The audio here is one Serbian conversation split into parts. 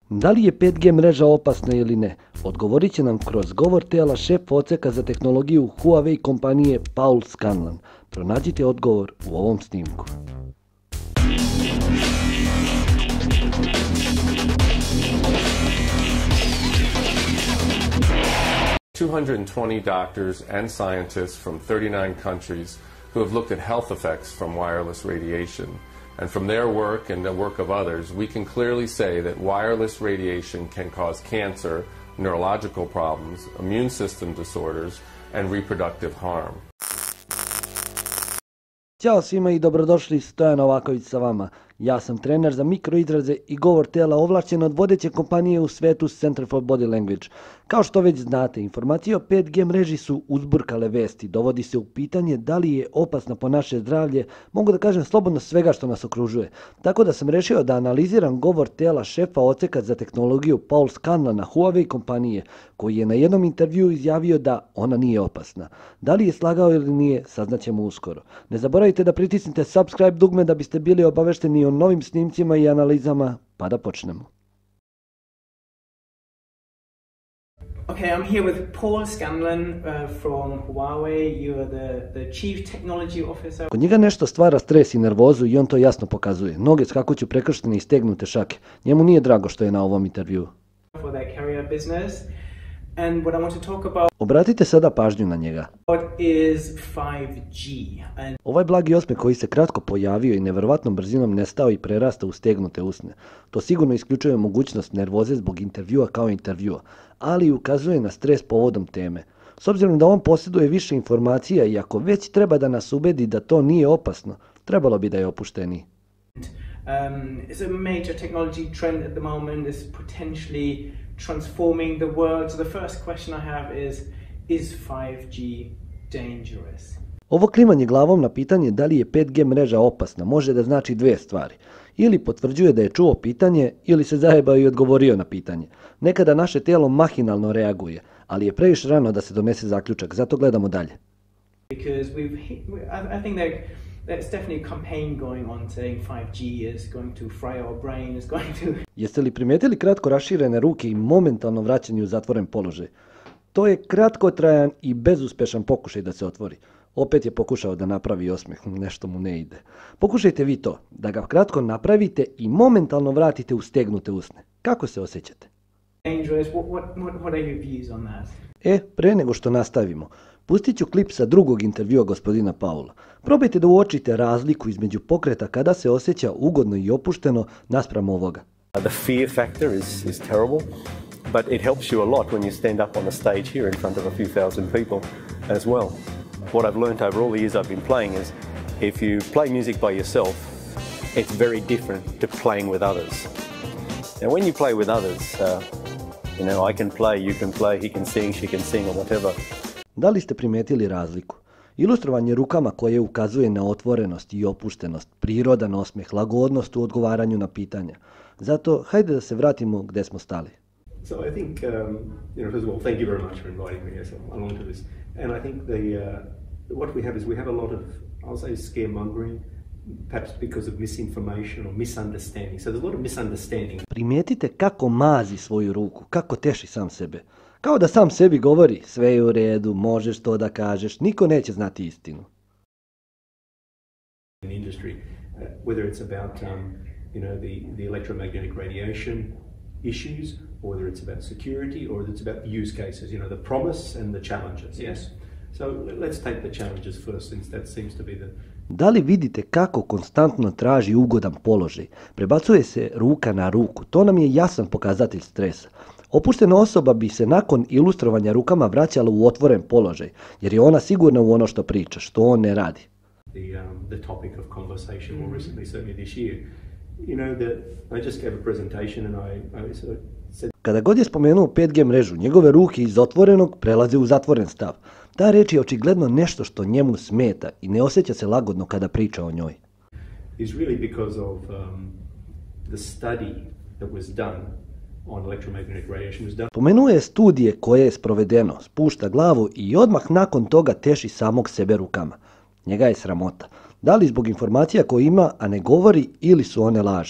Da li je 5G mreža opasna ili ne? Odgovorit će nam kroz govor tela šef odseka za tehnologiju Huawei kompanije Paul Scanlan. Pronađite odgovor u ovom snimku. ...220 doctors and scientists from 39 countries who have looked at health effects from wireless radiation. And from their work and the work of others, we can clearly say that wireless radiation can cause cancer, neurological problems, immune system disorders, and reproductive harm. Ćao svima i dobrodošli, Stojan Novaković sa vama. Ja sam trener za mikroizraze i govor tela ovlašćen od vodeće kompanije u svetu Center for Body Language. Kao što već znate, informacije o 5G mreži su uzburkale vesti. Dovodi se u pitanje da li je opasna po naše zdravlje, mogu da kažem slobodno svega što nas okružuje. Tako da sam rešio da analiziram govor tela šefa odseka za tehnologiju Paul Scanlana Huawei kompanije, koji je na jednom intervjuu izjavio da ona nije opasna. Da li je slagao ili nije, saznaćemo uskoro. Ne zaboravite da pritisnite subscribe dugme da biste bili obavešteni o novim snimcima i analizama, pa da počnemo. Okay, I'm here with Paul Scanlan from Huawei. You are the Chief Technology Officer. Kod njega nešto stvara stres i nervozu i on to jasno pokazuje. Noge skakuću prekrštene i stegnute šake. Njemu nije drago što je na ovom intervjuu. For their carrier business. And what I want to talk about Obratite sada pažnju na njega. is 5G. And Ovaj blagi osmeh koji se kratko pojavio i neverovatnom brzinom nestao i prerasta u stegnute usne. To sigurno isključuje mogućnost nervoze zbog intervjua kao intervjua, ali ukazuje na stres povodom teme. S obzirom da on posjeduje više informacija i ako već treba da nas ubedi da to nije opasno, trebalo bi da je opušteniji. it's a major technology trend at the moment. It's potentially transforming the world. So the first question I have is 5G dangerous? Ovo klimanje glavom na pitanje da li je 5G mreža opasna može da znači dve stvari. Ili potvrđuje da je čuo pitanje, ili se zajebao i odgovorio na pitanje. Nekada naše tijelo mahinalno reaguje, ali je previše rano da se donese zaključak, zato gledamo dalje. Because I think there's definitely a campaign going on saying 5G is going to fry our brain, is going to... Jeste li primijetili kratko raširene ruke i momentalno vraćanje u zatvoren položaj? To je kratkotrajan i bezuspešan pokušaj da se otvori. Opet je pokušao da napravi osmeh, nešto mu ne ide. Pokušajte vi to, da ga kratko napravite i momentalno vratite u stegnute usne. Kako se osjećate? Dangerous. What are your views on that? Pre nego što nastavimo, pustit ću klip sa drugog intervjua gospodina Paula. Probajte da uočite razliku između pokreta kada se osjeća ugodno i opušteno naspram ovoga. The fear factor is terrible, but it helps you a lot when you stand up on the stage here in front of a few thousand people as well. What I've learned over all the years I've been playing is if you play music by yourself, it's very different to playing with others. Now when you play with others, I can play, you can play, he can sing, she can sing or whatever. Da li ste primetili razliku? Ilustrovanje rukama koje ukazuje na otvorenost i opuštenost, prirodan osmeh, lagodnost u odgovaranju na pitanja. Zato, hajde da se vratimo gde smo stali. So I think, first of all, thank you very much for inviting me along to this. And I think what we have is we have a lot of, I'll say, scaremongering, perhaps because of misinformation or misunderstanding. So there's a lot of misunderstanding. Primijetite kako mazi svoju ruku, kako teši sam sebe. Kao da sam sebi govori, sve je u redu, možeš to da kažeš, niko neće znati istinu. In the industry, whether it's about, the electromagnetic radiation issues, or whether it's about security, or whether it's about use cases, the promise and the challenges, yes? So let's take the challenges first, since that seems to be the... Da li vidite kako konstantno traži ugodan položaj? Prebacuje se ruka na ruku, to nam je jasan pokazatelj stresa. Opuštena osoba bi se nakon ilustrovanja rukama vraćala u otvoren položaj, jer je ona sigurna u ono što priča, što on ne radi. The topic of conversation more recently, certainly this year. I just gave a presentation and I sort of said... Kada god je spomenuo 5G mrežu, njegove ruke iz otvorenog prelaze u zatvoren stav. Ta reč je očigledno nešto što njemu smeta i ne osjeća se lagodno kada priča o njoj. Is really because of the study that was done on electromagnetic radiation was done. Pomenuo je studije koje je sprovedeno, spušta glavu i odmah nakon toga teši samog sebe rukama. Njega je sramota. Da li zbog informacija koje ima, a ne govori, ili su one lažne?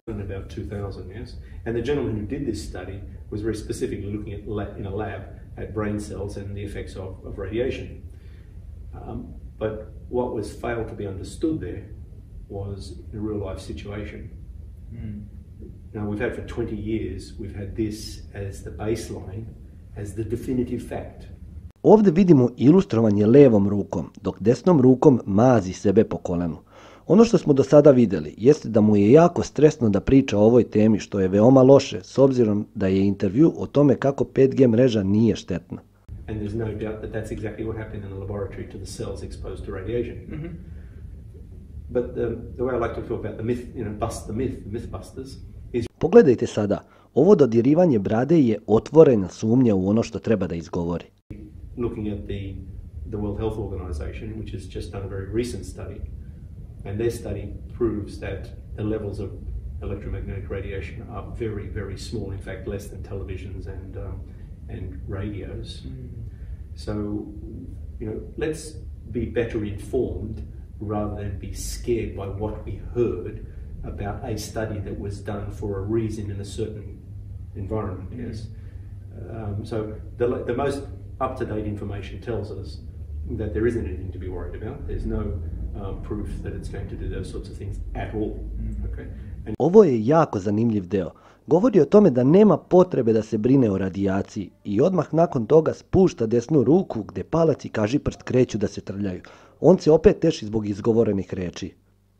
in about 2000, yes. And the gentleman who did this study was very specifically looking at in a lab at brain cells and the effects of radiation. But what was failed to be understood there was a real life situation. Now we've had for 20 years, we've had this as the baseline, as the definitive fact. Ovdje vidimo ilustrovanje levom rukom, dok desnom rukom mazi sebe po kolenu. Ono što smo do sada vidjeli jeste da mu je jako stresno da priča o ovoj temi, što je veoma loše s obzirom da je intervju o tome kako 5G mreža nije štetna. And there's no doubt that that's exactly what happened in the laboratory to the cells exposed to radiation. But the way I like to talk about the myth, bust the myth, the mythbusters, is... Pogledajte sada, ovo dodirivanje brade je otvorena sumnja u ono što treba da izgovori. Looking at the World Health Organization, which has just done a very recent study, and their study proves that the levels of electromagnetic radiation are very, very small, in fact less than televisions and radios. So, let's be better informed rather than be scared by what we heard about a study that was done for a reason in a certain environment, yes. So the most up-to-date information tells us that there isn't anything to be worried about. There's no proof that it's going to do those sorts of things at all. Okay? Ovo je jako zanimljiv deo. Govori o tome da nema potrebe da se brine o radijaciji i odmah nakon toga spušta desnu ruku gdje palac i kažiprst kreću da se trljaju. On se opet teši zbog izgovorenih reči.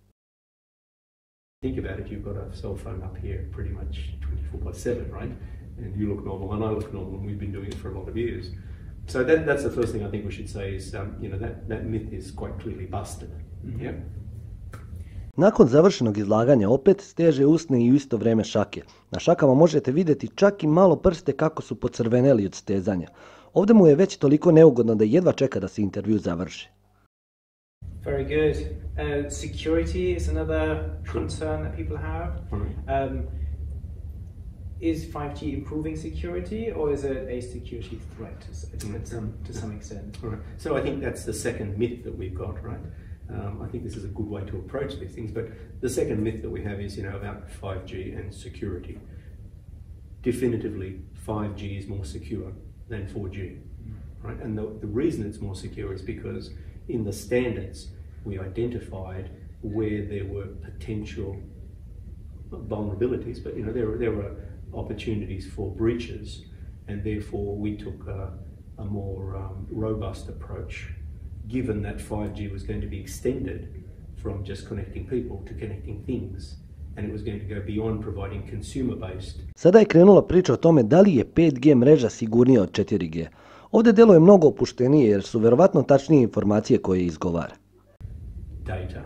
Think about it, you've got a cell phone up here pretty much 24/7, right? And you look normal and I look normal and we've been doing it for a lot of years. So that's the first thing I think we should say is, that myth is quite clearly busted. Yeah? Nakon završenog izlaganja opet steže usne i u isto vrijeme šake. Na šakama možete vidjeti čak i malo prste kako su pocrveneli od stezanja. Ovdje mu je već toliko neugodno da jedva čeka da se intervju završi. Very good. Security is another concern that people have. Is 5G improving security, or is it a security threat to some extent? Right. So I think that's the second myth that we've got, right? I think this is a good way to approach these things, but the second myth that we have is, about 5G and security. Definitively, 5G is more secure than 4G, right? And the reason it's more secure is because in the standards, we identified where there were potential vulnerabilities, but there were opportunities for breaches, and therefore we took a more robust approach, given that 5G was going to be extended from just connecting people to connecting things, and it was going to go beyond providing consumer-based. Sada je krenula priča o tome da li je 5G mreža sigurnija od 4G. Ovdje delo je mnogo opuštenije jer su verovatno tačnije informacije koje izgovara. Data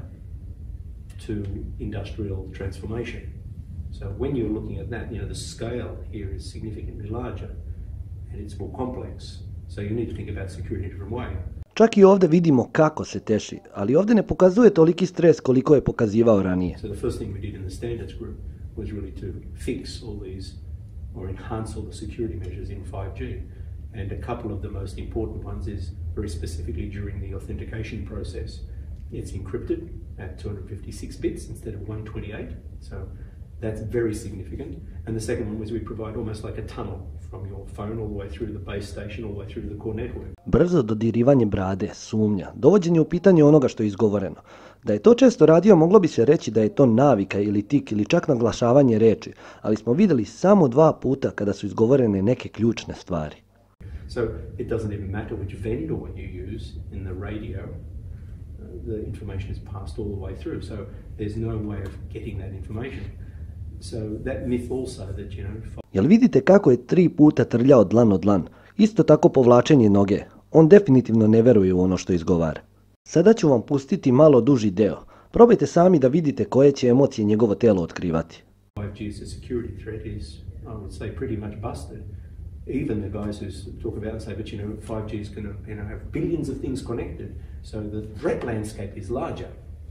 to industrial transformation. So when you're looking at that, the scale here is significantly larger and it's more complex. So you need to think about security in a different way. Čak i ovdje vidimo kako se teši, ali ovdje ne pokazuje toliki stres koliko je pokazivao ranije. So the first thing we did in the standards group was really to fix all these or enhance all the security measures in 5G. And a couple of the most important ones is very specifically during the authentication process. It's encrypted at 256 bits instead of 128. So that's very significant. And the second one was we provide almost like a tunnel from your phone all the way through to the base station, all the way through to the core network. Brzo dodirivanje brade, sumnja, dovođenje u pitanje onoga što je izgovoreno. Da je to često radio, moglo bi se reći da je to navika ili tik ili čak naglašavanje reči, ali smo vidjeli samo 2 puta kada su izgovorene neke ključne stvari. So it doesn't even matter which vendor you use in the radio, the information is passed all the way through. So there's no way of getting that information. So that myth also that, Jel vidite kako je 3 puta trljao dlan od dlan? Isto tako povlačenje noge. On definitivno ne veruje u ono što izgovara. Sada ću vam pustiti malo duži deo. Probajte sami da vidite koje će emocije njegovo telo otkrivati. 5G as a security threat is, I would say, pretty much busted. Even the guys who talk about and say, but 5G is going to have billions of things connected, so the threat landscape is larger.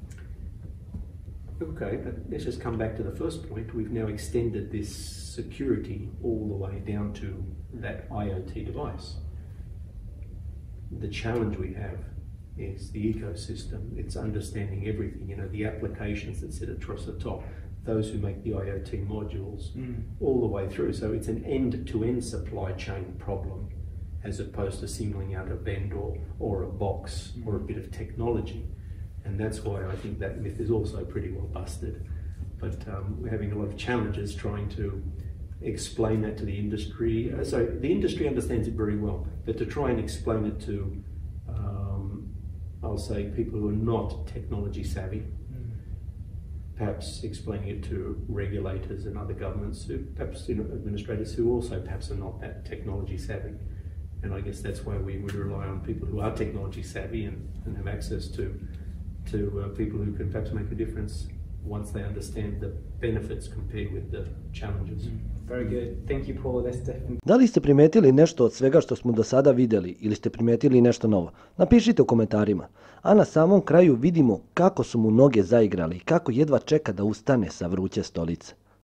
Okay, but let's just come back to the first point. We've now extended this security all the way down to that IoT device. The challenge we have is the ecosystem. It's understanding everything, the applications that sit across the top, those who make the IoT modules, all the way through. So it's an end-to-end supply chain problem, as opposed to singling out a vendor or a box or a bit of technology. And that's why I think that myth is also pretty well busted. But we're having a lot of challenges trying to explain that to the industry. So the industry understands it very well, but to try and explain it to, I'll say, people who are not technology savvy, perhaps explaining it to regulators and other governments, who perhaps administrators who also perhaps are not that technology savvy. And I guess that's why we would rely on people who are technology savvy and have access to people who can perhaps make a difference once they understand the benefits compared with the challenges. Very good. Thank you, Paul. That's definitely... Da li ste primetili nešto od svega što smo do sada vidjeli ili ste primetili nešto novo? Napišite u komentarima. A na samom kraju vidimo kako su mu noge zaigrali i kako jedva čeka da ustane sa vruće stolice.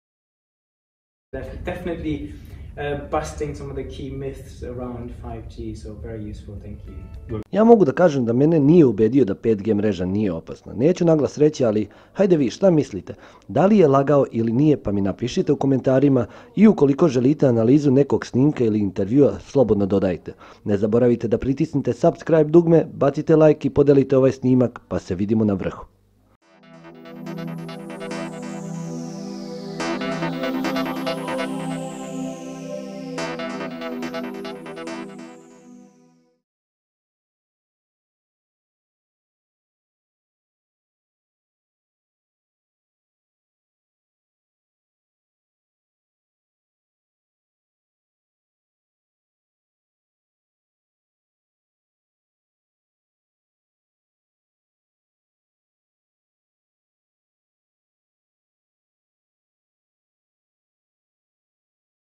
Definitely busting some of the key myths around 5G, so very useful, thank you. Ja mogu da kažem da mene nije ubedio da 5G mreža nije opasna. Neću naglas reći, ali hajde vi, šta mislite? Da li je lagao ili nije, pa mi napišite u komentarima i ukoliko želite analizu nekog snimka ili intervjua, slobodno dodajte. Ne zaboravite da pritisnite subscribe dugme, bacite like i podelite ovaj snimak, pa se vidimo na vrhu.